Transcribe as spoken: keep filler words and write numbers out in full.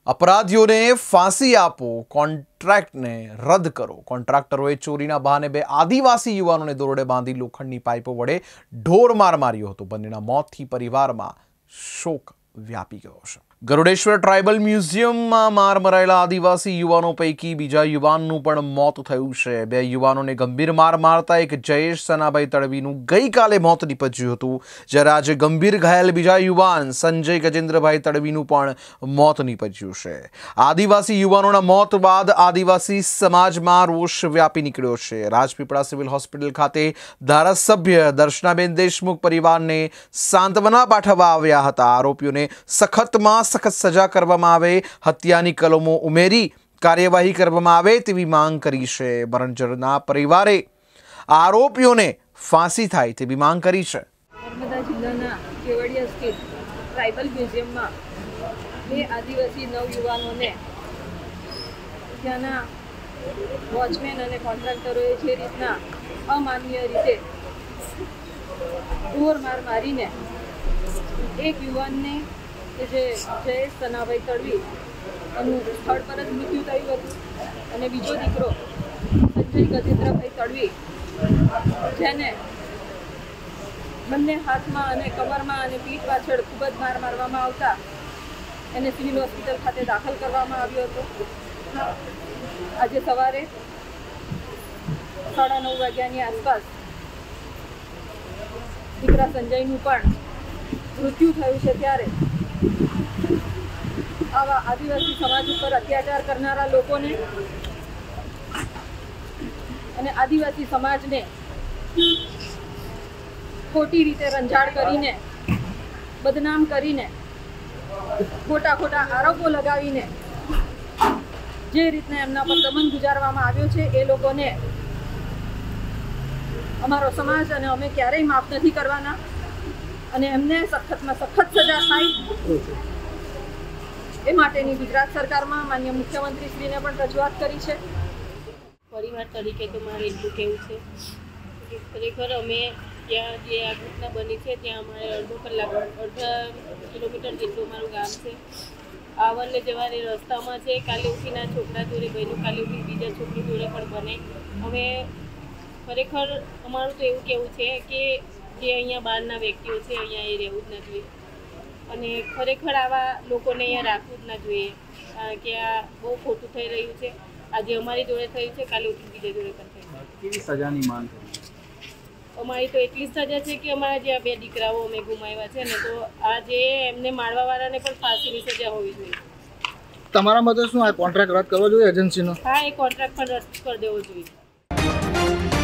अपराधीઓને ફાંસી આપો, કોન્ટ્રાક્ટને રદ કરો। કોન્ટ્રાક્ટરોએ ચોરીના બહાને બે આદિવાસી યુવાનોને દોરડે બાંધી લોખંડની પાઇપો વડે ઢોરમાર માર્યો હતો। બંનેના મોતથી પરિવારમાં શોક વ્યાપી ગયો છે। ગરુડેશ્વર ટ્રાઇબલ મ્યુઝિયમમાં માર મરાયેલા આદિવાસી યુવાનો પૈકી બીજા યુવાનનું પણ મોત થયું છે। બે યુવાનોને ગંભીર માર મારતા એક જયેશ સનાભાઈ તડવીનું ગઈકાલે મોત નીપજ્યું હતું, જ્યારે આજે ગંભીર ઘાયલ બીજા યુવાન સંજય ગજેન્દ્રભાઈ તડવીનું પણ મોત નીપજ્યું છે। આદિવાસી યુવાનોના મોત બાદ આદિવાસી સમાજમાં રોષ વ્યાપી નીકળ્યો છે। રાજપીપળા સિવિલ હોસ્પિટલ ખાતે ધારાસભ્ય દર્શનાબેન દેશમુખ પરિવારને સાંત્વના પાઠવવા આવ્યા હતા। આરોપીઓને સખતમાં સખત સજા કરવામાં આવે, હત્યાની કલમો ઉમેરી કાર્યવાહી કરવામાં આવે તેવી માંગ કરી છે। મરણજરના પરિવારે આરોપીઓને ફાંસી થાય તેવી માંગ કરી છે। નર્મદા જિલ્લાના કેવડિયા સ્થિત ટ્રાઇબલ મ્યુઝિયમમાં બે આદિવાસી નવયુવાનોને ત્યાંના વોચમેન અને કોન્ટ્રાક્ટરોએ જે રીતના અમાનવીય રીતે ઢોર માર મારીને એક યુવાનને કે જે જયેશ સનાભાઈ તડવી એનું સ્થળ પર જ મૃત્યુ થયું હતું અને બીજો દીકરો સંજય ગજેન્દ્રભાઈ તડવી જેને બંને હાથમાં અને કમરમાં અને પીઠ પાછળ ખૂબ જ માર મારવામાં આવતા એને સિવિલ હોસ્પિટલ ખાતે દાખલ કરવામાં આવ્યો હતો। આજે સવારે સાડા નવ વાગ્યાની આસપાસ દીકરા સંજયનું પણ મૃત્યુ થયું છે। ત્યારે આવા આદિવાસી સમાજ ઉપર અત્યાચાર કરનારા લોકોને અને આદિવાસી સમાજને ખોટી રીતે રંજાડ કરીને, બદનામ કરીને, ખોટા ખોટા આરોપો લગાવીને જે રીતના એમના પર દમન ગુજારવામાં આવ્યો છે એ લોકોને અમારો સમાજ અને અમે ક્યારેય માફ નથી કરવાના અને એમને સખતમાં સખત સજા થાય એ માટેની ગુજરાત સરકારમાં માન્ય મુખ્યમંત્રીશ્રીને પણ રજૂઆત કરી છે। પરિવાર તરીકે તો મારે એટલું કહેવું છે કે ખરેખર અમે ત્યાં જે આ ઘટના બની છે ત્યાં અમારે અડધો કલાક અડધા કિલોમીટર જેટલું અમારું ગામ છે। આવવાને જવાની રસ્તામાં છે, કાલે ઉઠીના છોકરા જોડે બન્યું, કાલે ઉઠી બીજા છોકરી જોડે પણ બને। હવે ખરેખર અમારું તો એવું કહેવું છે કે જે અહીંયા બહારના વ્યક્તિઓ છે અહીંયા એ રહેવું જ ના જોઈએ અને ખરેખર આવા લોકોને અહીંયા રાખવું જ ના જોઈએ, કારણ કે આ બહુ ખોટું થઈ રહ્યું છે। આજે અમારી જોડે થયું છે, કાલે ઉઠી બીજા જોડે પણ થયું। કેવી સજાની માંગ અમારી તો એટલી જ સજા છે કે અમારા જે આ બે દીકરાઓ અમે ગુમાવ્યા છે ને તો આ જે એમને મારવાવાળાને પણ ફાંસીની સજા હોવી જોઈએ। તમારા મતે શું આ કોન્ટ્રાક્ટ રદ કરવો જોઈએ એજન્સીનો? હા, એ કોન્ટ્રાક્ટ પણ રદ કરી દેવો જોઈએ।